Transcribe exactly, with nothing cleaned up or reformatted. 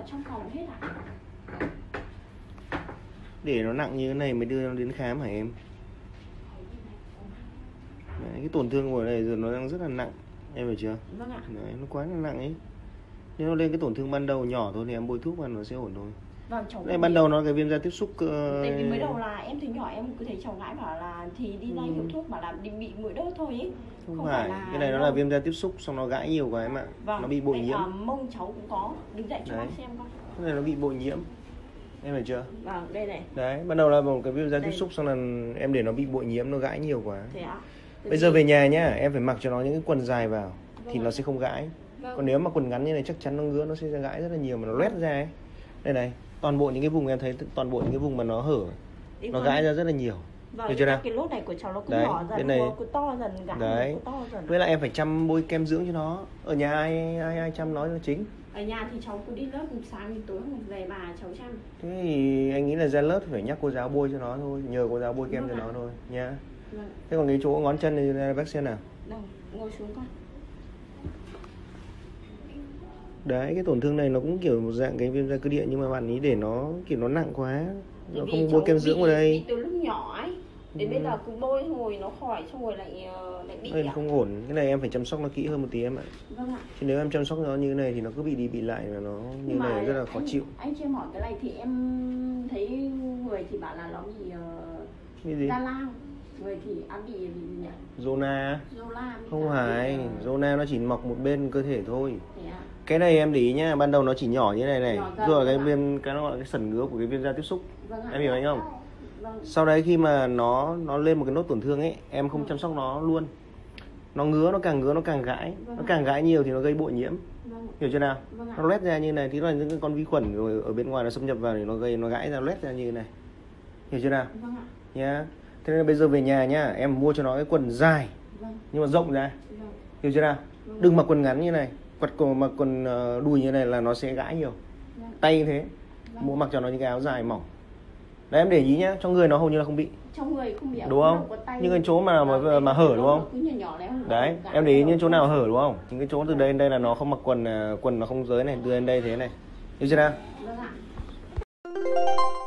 trong phòng hết ạ. Để nó nặng như thế này mới đưa nó đến khám hả em? Đấy, cái tổn thương của này giờ nó đang rất là nặng, em hiểu chưa? Vâng ạ. Đấy, nó quá là nặng ấy. Nếu nó lên cái tổn thương ban đầu nhỏ thôi thì em bôi thuốc vào nó sẽ ổn thôi. Vâng, cháu Đây ban đầu nó là cái viêm da tiếp xúc uh... tại vì mới đầu là em thấy nhỏ em cứ thấy cháu gái bảo là thì đi ra ừ. hiệu thuốc bảo là đi bị mũi đốt thôi ấy. Không, không phải, phải là cái này nó là viêm da tiếp xúc xong nó gãi nhiều quá em ạ. Vâng, nó bị bội nhiễm. À, mông cháu cũng có, đứng dậy cho đấy. xem con. Cái này nó bị bội nhiễm, em hiểu chưa? Vâng, đây này. Đấy, ban đầu là một cái viêm da tiếp xúc xong là em để nó bị bội nhiễm, nó gãi nhiều quá. Thế ạ? Bây giờ về nhà nhá, em phải mặc cho nó những cái quần dài vào vâng thì ạ. nó sẽ không gãi. Vâng. Còn nếu mà quần ngắn như này chắc chắn nó ngứa, nó sẽ gãi rất là nhiều mà nó loét ra ấy. Đây này, toàn bộ những cái vùng em thấy toàn bộ những cái vùng mà nó hở, Đi nó con. gãi ra rất là nhiều. Vâng, được chưa nào? cái lốt này của cháu nó cứ đấy, nhỏ dần, này... cứ to dần, gãi đấy. to dần. Với lại em phải chăm bôi kem dưỡng cho nó. Ở nhà ai ai ai chăm nó là chính. Ở nhà thì cháu cứ đi lớp từ sáng đến tối một về bà cháu chăm. Thế thì anh nghĩ là ra lớp phải nhắc cô giáo bôi cho nó thôi, nhờ cô giáo bôi kem vâng cho ạ. nó thôi nha. Vâng. Thế còn cái chỗ ngón chân thì bác xem nào. Đâu, ngồi xuống con. Đấy, cái tổn thương này nó cũng kiểu một dạng cái viêm da cơ địa nhưng mà bạn ý để nó kiểu nó nặng quá, Thì nó không bôi kem dưỡng vào đây. Bị từ lúc nhỏ ấy, đến ừ. bây giờ cứ bôi hồi nó khỏi xong rồi lại lại bị. Đây không ổn, cái này em phải chăm sóc nó kỹ hơn một tí em ạ. Vâng ạ. Chứ nếu em chăm sóc nó như thế này thì nó cứ bị đi bị lại và nó như mà này rất là khó anh, chịu. Anh cho em hỏi cái này thì em thấy người thì bảo là nó bị Cái gì? da lao, người thì ăn bị gì nhỉ? Zona. Zona. Không phải, Zona nó chỉ mọc một bên cơ thể thôi. Thế à? Cái này em để ý nhá, ban đầu nó chỉ nhỏ như này này, dần, rồi cái vâng viêm cái nó gọi là cái sẩn ngứa của cái viêm da tiếp xúc. Vâng em hiểu anh không? Vâng. Sau đấy khi mà nó nó lên một cái nốt tổn thương ấy, em không vâng. chăm sóc nó luôn. Nó ngứa, nó càng ngứa nó càng gãi, vâng. nó càng gãi nhiều thì nó gây bội nhiễm. Vâng. Hiểu chưa nào? Vâng nó loét ra như này thì nó là những cái con vi khuẩn rồi ở bên ngoài nó xâm nhập vào thì nó gây nó gãi ra loét ra như này. Hiểu chưa nào? Vâng ạ. Nhá. Thế nên bây giờ về nhà nhá, em mua cho nó cái quần dài. Vâng. Nhưng mà rộng ra. Vâng. Hiểu chưa nào? Vâng. Đừng mặc quần ngắn như này. Quật cổ mặc quần đùi như này là nó sẽ gãi nhiều. Vâng. Tay như thế. Vâng. Mua mặc cho nó những cái áo dài mỏng. Đấy em để ý nhá, trong người nó hầu như là không bị. Trong người không bị. Đúng không? Nhưng cái chỗ mà mà, mà, mà hở đúng không? Nhỏ nhỏ đấy, đấy, em để ý những chỗ nào hở đúng không? Những cái chỗ từ đây đến đây là nó không mặc quần, quần nó không giới này, đưa đến đây thế này. Hiểu chưa nào? Vâng ạ.